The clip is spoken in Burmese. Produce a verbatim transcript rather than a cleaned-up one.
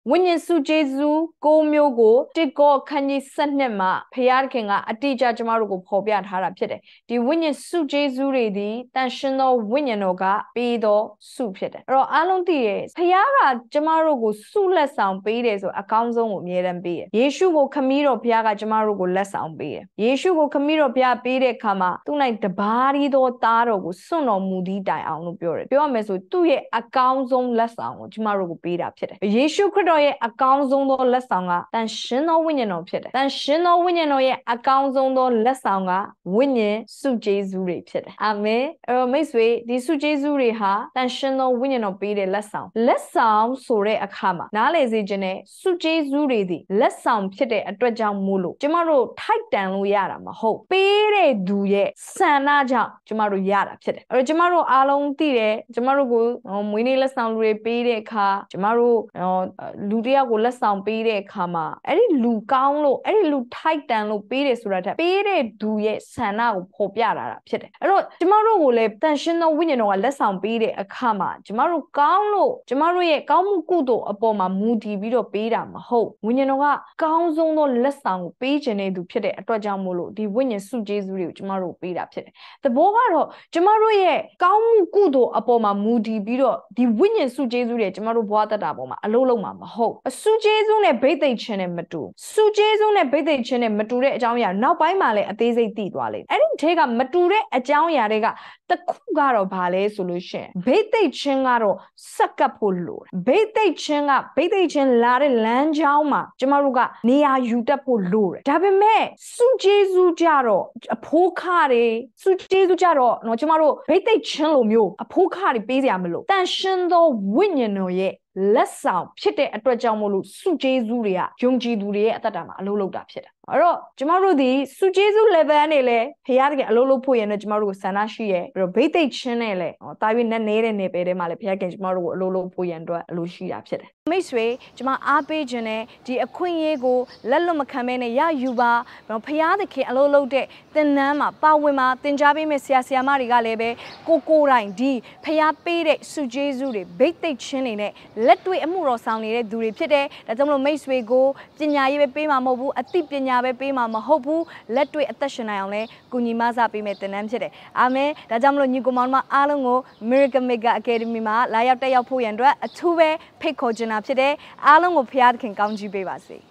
ဝိညာဉ်စုကျေးဇူးကိုမျိုးကိုတစ်ကောခန်းကြီးစနစ်မှာဖျားခင်ကအတိအကျကျမတို့ကိုဖော်ပြထားတာဖြစ်တယ်ဒီဝိညာဉ်စုကျေးဇူးတွေဒီတန်ရှင်သောဝိညာဉ်တော်ကပေးသောစုဖြစ်တယ်အဲ့တော့အားလုံးသိရဖျားကကျမတို့ကိုစုလက်ဆောင်ပေးတယ်ဆိုအကောင်းဆုံးကိုအမြဲတမ်းပေးတယ်ယေရှုကိုခမည်းတော်ဖျားကကျမတို့ကိုလက်ဆောင်ပေးတယ်ယေရှုကိုခမည်းတော်ဖျားပေးတဲ့အခါမှာသူ့၌တပါးရီသောသားတော်ကိုစွန့်တော်မူသည့်တိုင်အောင်လို့ပြောတယ်ပြောရမယ်ဆိုသူ့ရဲ့အကောင်းဆုံးလက်ဆောင်ကိုကျမတို့ကိုပေးတာဖြစ်တယ်ယေရှုခရစ်တော်ရဲ့အကောင်းဆုံးသောလက်ဆောင်ကတန်ရှင်သောဝိညာဉ်တော်ဖြစ်တယ်တန်ရှင်သောဝိညာဉ်တော်ရဲ့အကောင်းဆုံးသောလက်ဆောင်ကဝိညာဉ်စုကျေးဇူးတွေဖြစ်တယ်အာမင်အဲ့တော့မိတ်ဆွေဒီစုကျေးဇူးတွေဟာတန်ရှင်သောဝိညာဉ်တော်ပေးတဲ့လက်ဆောင်လက်ဆောင်ဆိုတဲ့အခါမှာနားလည်စေခြင်းနဲ့စုကျေးဇူးတွေဒီလက်ဆောင်ဖြစ်တဲ့အတွက်ကြောင့်မို့လို့ကျမတို့ထိုက်တန်လို့ရတာမဟုတ်ပေးတဲ့သူရဲ့ဆန္ဒကြောင့်ကျမတို့ရတာဖြစ်တယ်အဲ့တော့ကျမတို့အားလုံးသိတယ်ကျမတို့ကိုမွေးနေ့လက်ဆောင်လူတွေပေးတဲ့အခါကျမတို့လူတယောက်ကိုလက်ဆောင်ပေးတဲ့အခါမှာအဲ့ဒီလူကောင်းလို့အဲ့ဒီလူထိုက်တန်လို့ပေးတယ်ဆိုတာထက်ပေးတဲ့သူရဲ့ဆန္ဒကိုဖော်ပြတာဖြစ်တယ်အဲ့တော့ကျမတို့ကိုလည်းတန်ရှင်းသောဝိညာဉ်တော်ကလက်ဆောင်ပေးတဲ့အခါမှာကျမတို့ကောင်းလို့ကျမတို့ရဲ့ကောင်းမှုကုသိုလ်အပေါ်မှာမူတည်ပြီးတော့ပေးတာမဟုတ်ဝိညာဉ်တော်ကကောင်းဆုံးသောလက်ဆောင်ကိုပေးခြင်းတဲ့သူဖြစ်တဲ့အတွက်ကြောင့်မို့လို့ဒီဝိညာဉ်စုကျေးဇူးတွေကိုကျမတို့ပေးတာဖြစ်တယ်သဘောကတော့ကျမတို့ရဲ့ကောင်းမှုကုသိုလ်အပေါ်မှာမူတည်ပြီးတော့ဒီဝိညာဉ်စုကျေးဇူးတွေကျမတို့ဘဝတတပေါ်မှာအလုံးလုံးမှာမဟုတ်စုကျေးဇူးနဲ့ဗိသိက်ခြင်းနဲ့မတူစုကျေးဇူးနဲ့ဗိသိက်ခြင်းနဲ့မတူတဲ့အကြောင်းအရာနောက်ပိုင်းမှာလည်းအသေးစိတ်သိသွားလိမ့်အဲ့ဒီထဲကမတူတဲ့အကြောင်းအရာတွေကတခုကတော့ဘာလဲဆိုလို့ရှိရင်ဗိသိက်ခြင်းကတော့စက္ကပ်ဖို့လိုတယ်ဗိသိက်ခြင်းကဗိသိက်ခြင်းလာတဲ့လမ်းကြောင်းမှာကျမတို့ကနေရာယူတတ်ဖို့လိုတယ်ဒါပေမဲ့စုကျေးဇူးကြတော့အဖိုးခတွေစုကျေးဇူးကြတော့เนาะကျမတို့ဗိသိက်ခြင်းလိုမျိုးအဖိုးခတွေပေးစရာမလိုတန်ရှင်သောဝိညာဉ်တော်ရဲ့လက်ဆောင်ဖြစ်တဲ့အတွက်ကြောင့်မို့လို့စုကျေးဇူးတွေကယုံကြည်သူတွေရဲ့အသက်တာမှာအလုပ်လုပ်တာဖြစ်တယ်အဲ့တော့ကျမတို့ဒီစုကျေးဇူး level နဲ့လည်းဖခင်တကယ်အလုပ်လုပ်ဖို့ရတဲ့ကျမတို့ကိုဆန္ဒရှိရဲပြီးတော့ဗိသိက်ချင်းနဲ့လည်းတာပြီးနဲ့နေတဲ့နေပယ်ထဲမှာလည်းဖခင်ကျမတို့ကိုအလုပ်လုပ်ဖို့ရတဲ့အတွက်အလုပ်ရှိတာဖြစ်တယ်မိတ်ဆွေကျမအားပေးခြင်းနဲ့ဒီအခွင့်အရေးကိုလက်လွတ်မခံဘဲနဲ့ရယူပါဖခင်သခင်အလုပ်လုပ်တဲ့သင်တန်းမှာပါဝင်မှာသင်ကြားပေးမယ့်ဆရာဆရာမတွေကလည်းပဲကိုကိုတိုင်းဒီဖခင်ပေးတဲ့စုကျေးဇူးတွေဗိသိက်ချင်းတွေနဲ့လက်တွေ့အမှုတော်ဆောင်နေတဲ့သူတွေဖြစ်တယ်ဒါကြောင့်မလို့မိတ်ဆွေကိုပညာရေးပဲပေးမှာမဟုတ်ဘူးအသိပညာပဲပေးမှာမဟုတ်ဘူးလက်တွေ့အသက်ရှင်နိုင်အောင်လဲကုညီမဆပေးမယ်သင်တန်းဖြစ်တယ်အာမင်ဒါကြောင့်မလို့ညီကိုမောင်မအားလုံးကို Miracle Maker Academy မှာလာရောက်တက်ရောက်ဖို့ရန်အတွက်အထူးပဲဖိတ်ခေါ်ချင်တာဖြစ်တယ်အားလုံးကိုဖခင်သခင်ကောင်းချီးပေးပါစေ